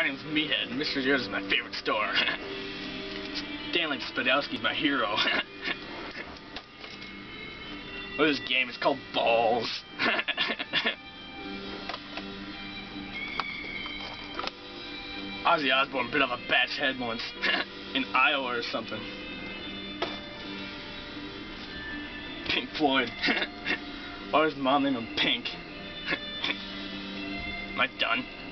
name's Meethead, and Mr. Yours is my favorite store. Stanley Spadowski's my hero. Well, this game is called Balls. Ozzy Osbourne bit off a bat's head once in Iowa or something. Pink Floyd. Why does Mom name him Pink? Am I done?